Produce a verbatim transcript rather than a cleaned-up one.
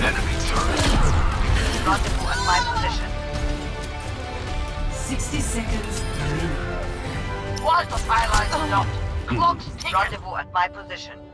Enemy turret. Rendezvous at my position. Sixty seconds remaining. Why the highlights stopped? Clock's ticking. Rendezvous at my position.